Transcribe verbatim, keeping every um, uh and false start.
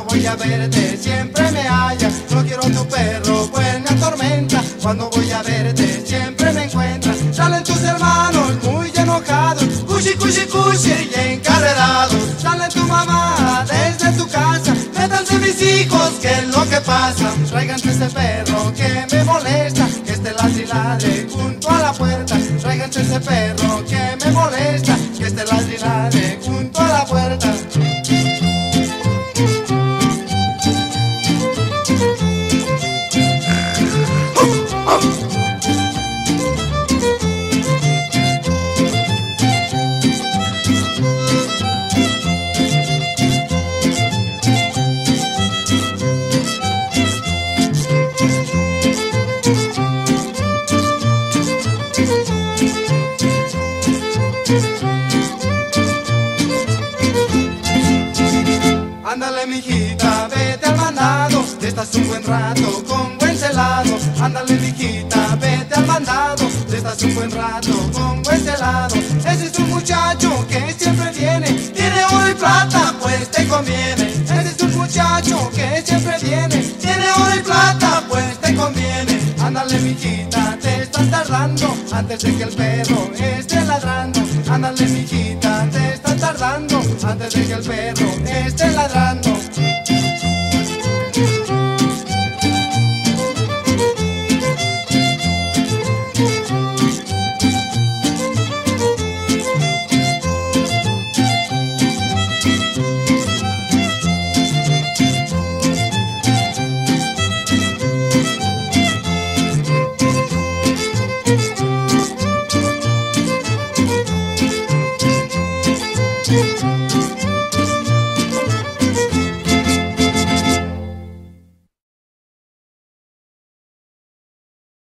voy a verte siempre me halla. No quiero tu perro, pues me atormenta. Cuando voy a verte siempre me encuentra. Salen tus hermanos muy enojados, cuchi, cuchi, cuchi y encarrerados. Sale tu mamá desde tu casa, métanse mis hijos, ¿qué es lo que pasa? Tráiganse ese perro que me molesta, que esté ladre y ladre junto a la puerta. Tráiganse ese perro que me molesta, que esté ladre y ladre junto a la puerta. Ándale mijita, vete al mandado, estás un buen rato con buen celado. Ándale mijita, vete al mandado, estás un buen rato con buen celado. Ese es un muchacho que siempre viene, tiene oro y plata, pues te conviene. Ese es un muchacho que siempre viene, tiene oro y plata, pues te conviene. Ándale mijita, te estás tardando, antes de que el perro esté ladrando. Ándale mijita, te estás tardando, antes de que el perro esté ladrando. Thank you.